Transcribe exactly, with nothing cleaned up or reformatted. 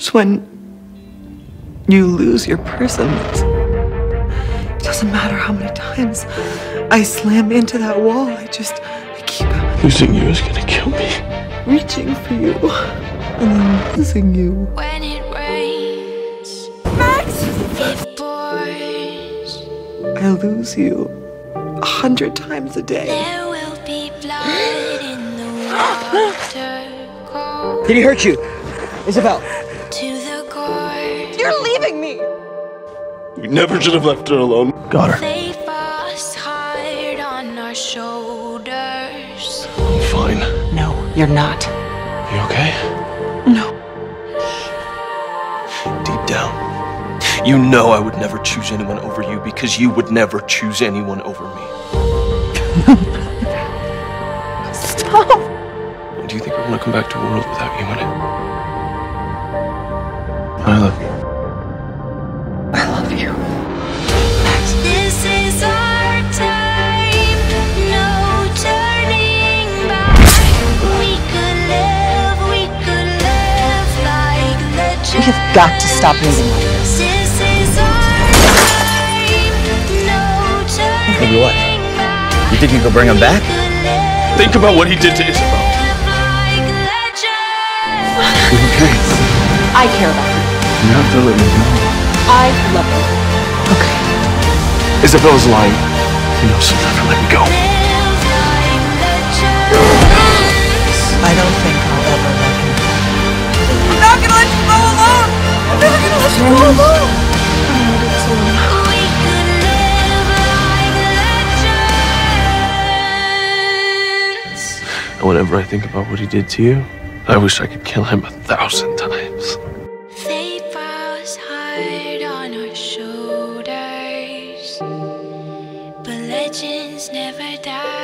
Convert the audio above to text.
It's when you lose your person. It doesn't matter how many times I slam into that wall. I just, I keep losing you is gonna kill me. Reaching for you and then losing you. When it rains, Max, it pours. I lose you a hundred times a day. There will be blood in the water. Cold Did he hurt you, Isobel? to the core. You're leaving me. We never should have left her alone. Got her. They pass hard on our shoulders. I'm fine. No, you're not. You okay? No. Deep down, you know I would never choose anyone over you because you would never choose anyone over me. Stop. Do you think I want to come back to a world without you in it? I love you. I love you. This is our time, no turning back. We could live, we could live like legends. We have got to stop moving like this. This is our time, no turning Maybe what? back. You think you could bring him back? Think about what he did to Isobel. Like legends. You okay? I care about you. You have to let me go. I love you. Okay. Isabel's lying. You know she'll never let me go. Live like legends. I don't think I'll ever let you go. I'm not gonna let you go alone. I'm never gonna let you go alone. I'm gonna do this alone. We could live like legends. And whenever I think about what he did to you, I wish I could kill him a thousand times. They pass hard on our shoulders, but legends never die.